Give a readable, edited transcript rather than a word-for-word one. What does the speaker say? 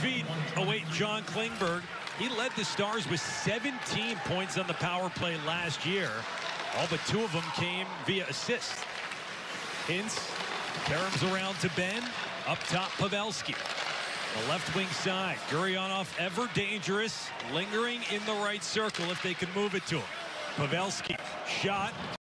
feet await John Klingberg. He led the Stars with 17 points on the power play last year. All but 2 of them came via assist. Hintz caroms around to Ben. Up top, Pavelski. The left wing side. Gurionov ever dangerous. Lingering in the right circle if they can move it to him. Pavelski shot.